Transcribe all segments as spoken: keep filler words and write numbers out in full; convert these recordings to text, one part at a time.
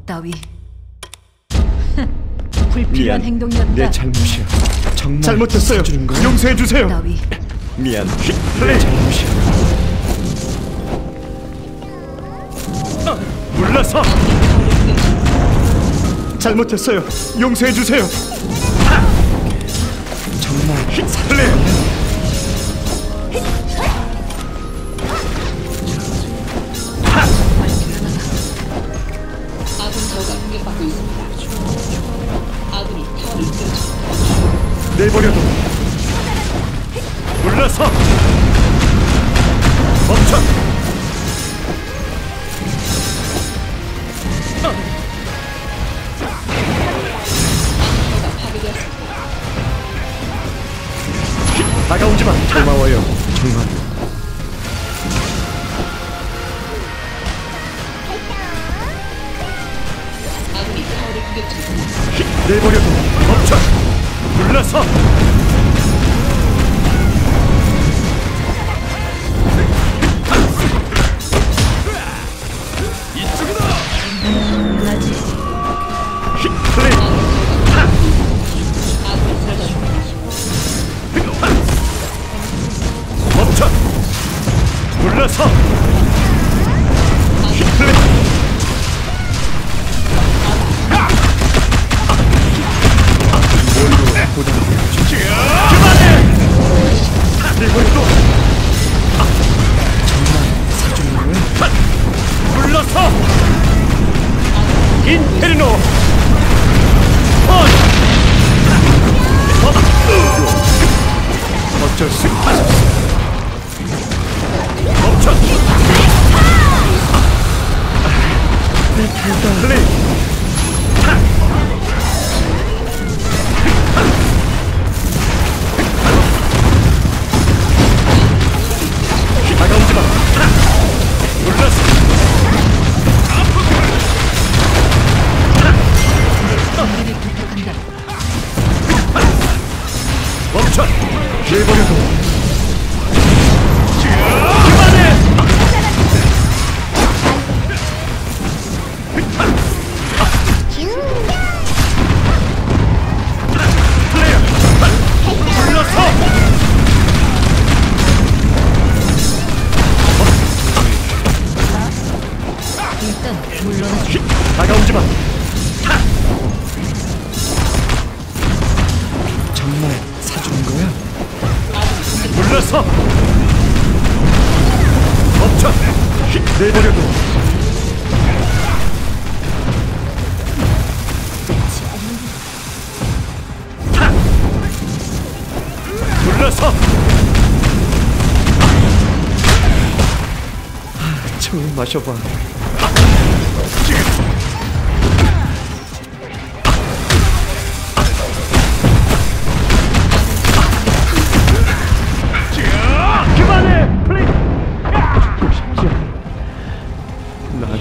따위. 불필요한 미안. 행동이었다. 내 잘못이야. 정말 잘못했어요. 사주는 거야? 용서해 주세요. 따위. 미안. 플레이. 내 잘못이야. 물러서. 잘못했어요. 용서해 주세요. 정말 플레이. 아군 저가 공격받고 있습니다. 아군이 타워를 끊었습니다. 내버려둬. 물러서. 멈춰. 저가 파괴되었습니다. 다가오지 마. 고마워요. 정말. 아군이 타워를 공격 중입니다. 내버려둬. 멈춰. 물러서. 나지. 플레이. 아군이 쓰러졌습니다. 멈춰. 물러서. 플레이. 뭘로 보답해야지? 그만해. 내버려둬. 사주는 거야? 물러서. 인페르노. 펀. 어쩔 수 없어. 멈춰. 플레이. 다가오지 마. 물러서. 멈춰. 내버려둬. 그만해. 플레이어. 물러서. 일단 물러나. 다가오지 마. 정말 사주는 거야? 물러서. 멈춰. 내버려둬. 물러서. 처음 마셔봐. 그만해. 플레이. 죽고 싶지 않아. 난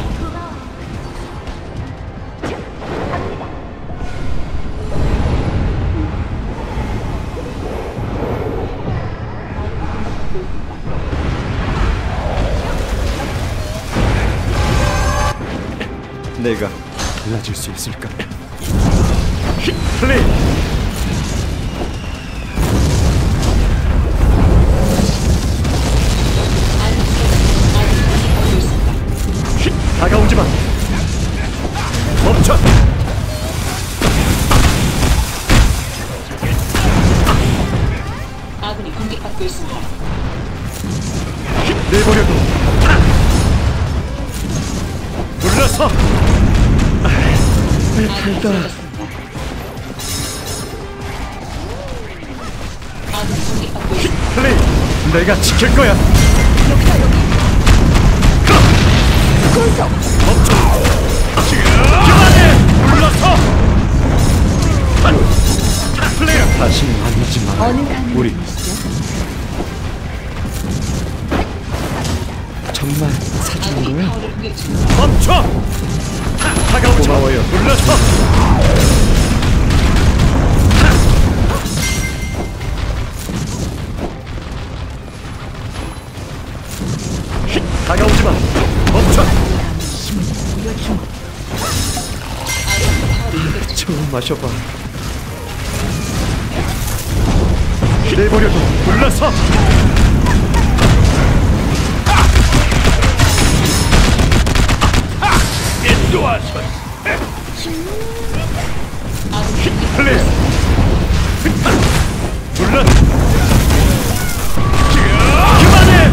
내가 달라질 수 있을까? 플레이. 다가오지 마. 멈춰. 아군이 공격받고 있습니다. 내버려둬. 물러서. 아군이 달다. 쓰러졌습니다. 아군이 공격받고 있습니다. 플레이. 내가 지킬 거야. 멈춰. 그만해. 물러서. 플레이어. 다시 만나지 마. 어느 강을 우리 보시죠? 정말 사주는 아군이 거야? 타워를 공격 중입니다. 멈춰. 다가오지 마. 고마워요. 물러서. 다가오지 마. 멈춰. 힘을 보여주마. 좀 마셔봐. 내버려둬. 물러서. 인도하소. 플레이. 물러. 그만해.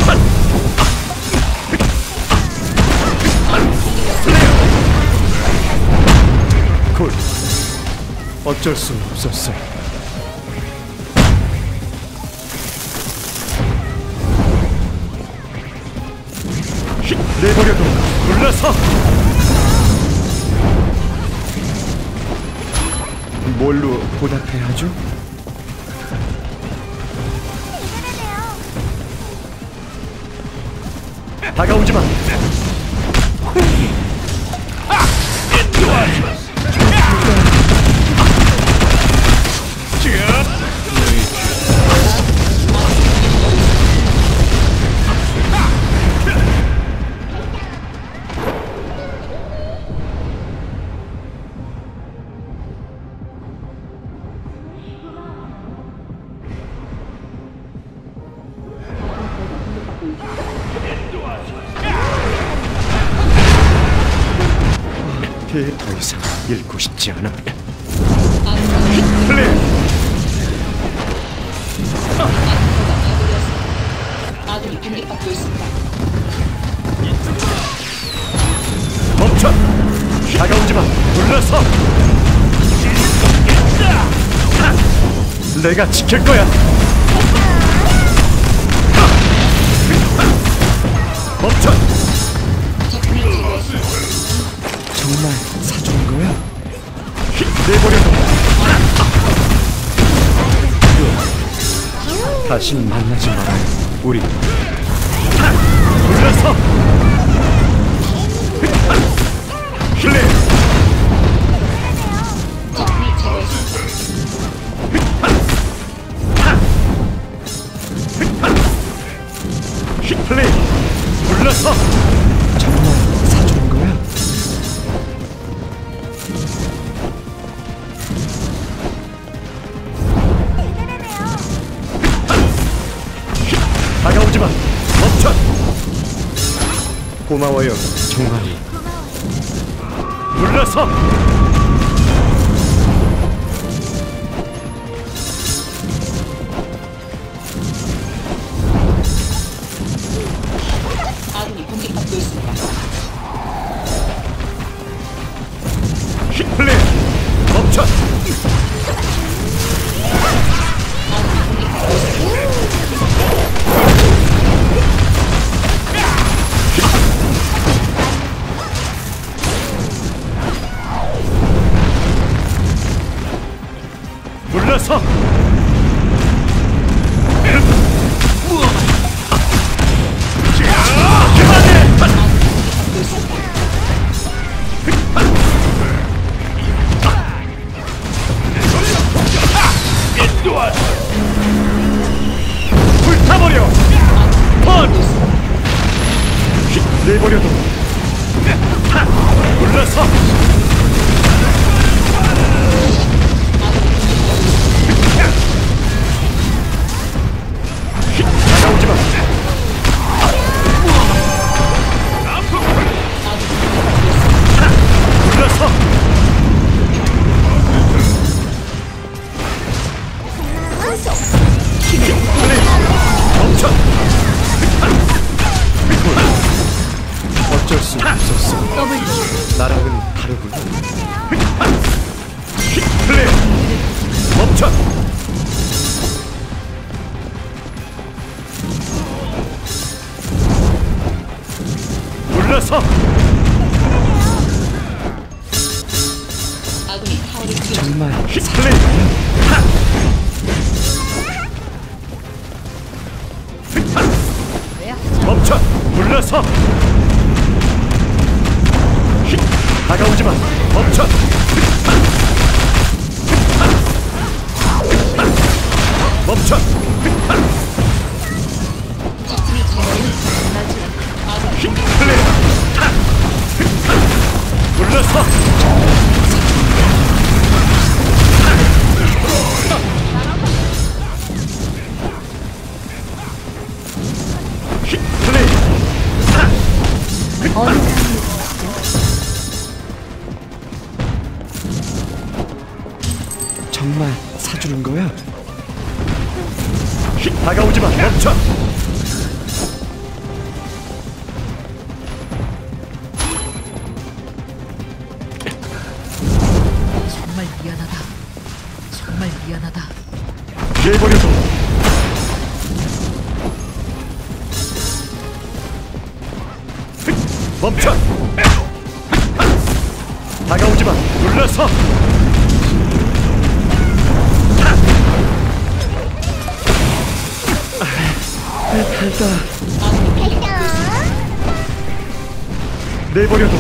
콜. 어쩔 수 없었어. 내버려둬. 물러서. 뭘로 보답해야 하죠? 다가오지 마. 더 이상 잃고 싶지 않아. 플레이. 아군이 공격받고 있습니다. 멈춰. 다가오지 마. 물러서. 내가 지킬 거야. 멈춰. 적군을 제거했습니다. 정말 사준 거야? 내버려둬. 다신 만나지 말아요. 우리 물러서. 플레이. 적군을 제거했습니다. 플레이. 물러서. 정말 사준 거야? 다가오지 마. 멈춰. 고마워요, 종아리. 물러서. 아군이 공격받고 있습니다. 플레이. 멈춰. 아군이 공격받고 있습니다. 물러서. 그만해. 공격받고 있습니다. 불타버려. 펀. 내버려둬. 물러서. 다가오지 마. 물러서. 플레이. 멈춰. 어쩔 수 없었어. 나랑은 다르군. 플레이. 멈춰. 물러서. 아군이 타워를 공격. 정말 플레이. 멈춰. 물러서. 다가오지 마. 멈춰. 멈춰. 적군을 제거했습니다. 아군이 플레이. 물러서. 어느 사람이 정말 사주는 거야? 다가오지 마. 멈춰. 정말 미안하다. 정말 미안하다. 피해버려도. 멈춰. 다가오지 마. 물러서. 내버려둬.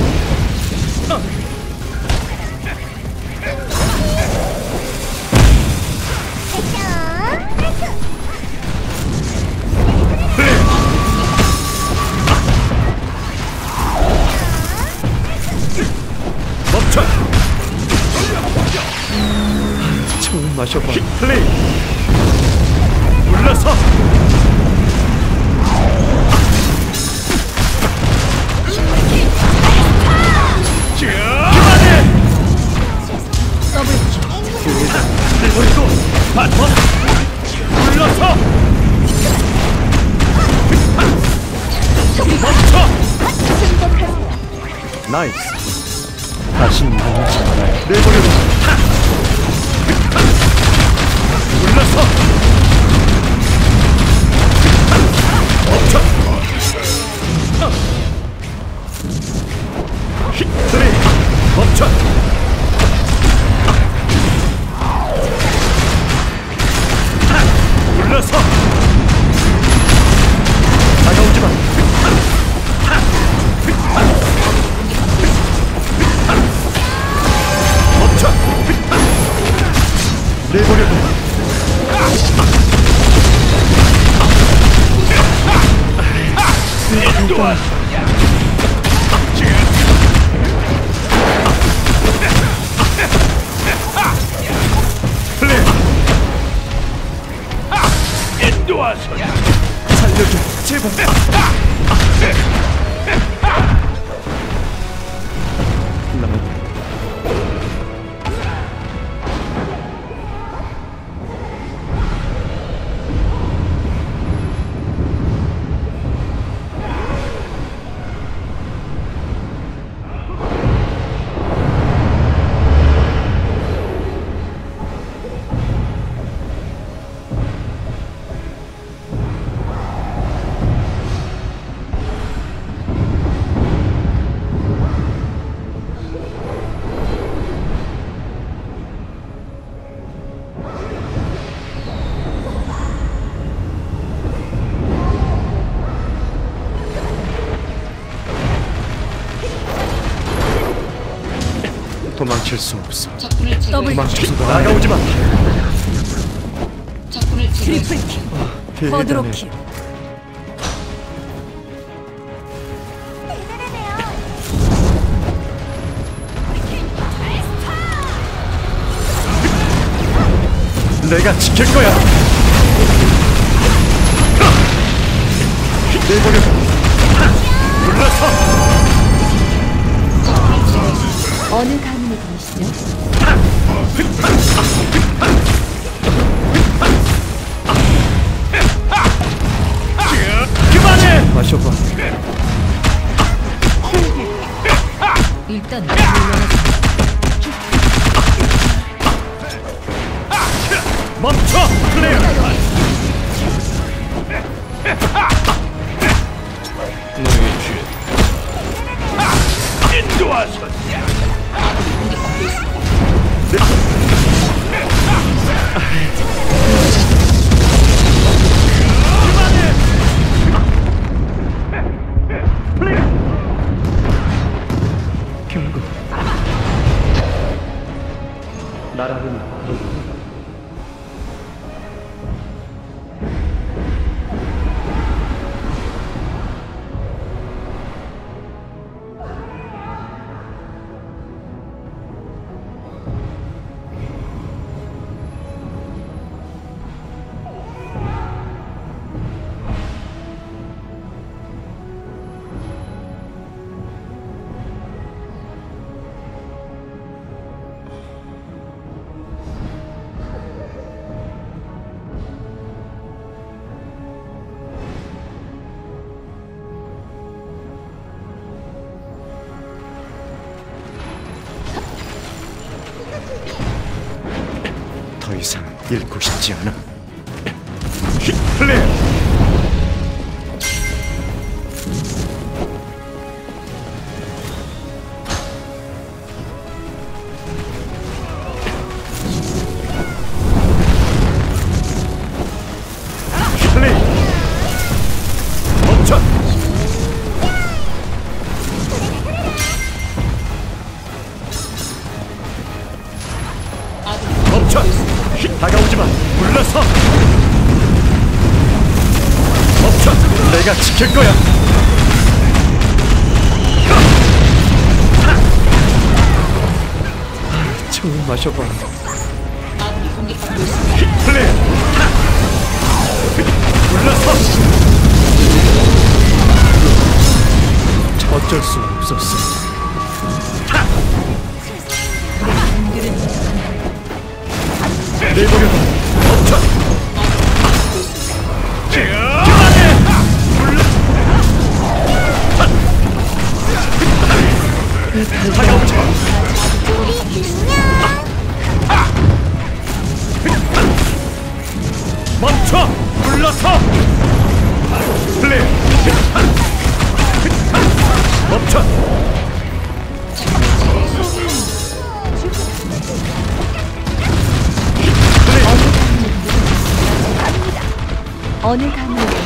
멈춰. 처음 마셔봐. 플레이. 물러서. 그만해. 더블킬. 내버리고 반번. 물러서. 멈춰. 나이스. 다시 만나지 말아요. 내버려둬. 물러서. 멈춰. 플레이. 멈춰. 물러서. 다가오지 마. 멈춰. 내버려둬. 플레이. 살려줘, 제발. 난 도망칠 수 없어. 적군을 제거했습니다. 도망쳐서도 안 나가오지 마. 적군을 제거했습니다. 트리플킬. 대단해. 쿼드로킬. 내가 지킬 거야. 내버려둬. 물러서. 어느 가문에 계시죠? 그만해. 마셔봐. 일단 물러나자. 멈춰. 플레이. 너의 죄. 인도하소. 결국 나라는 잃고 싶지 않아. 플레이. 플레이. 멈춰. 멈춰. 다가오지 마. 물러서. 멈춰. 내가 지킬 거야. 처음 마셔봐. 아군이 공격받고 있습니다. 플레이. 물러서. 어쩔 수 없었어. 내버려. 멈춰. 그만해. 물러. 다가오지 마. 멈춰! 물러서! 플레이! 멈춰! 어느 가문에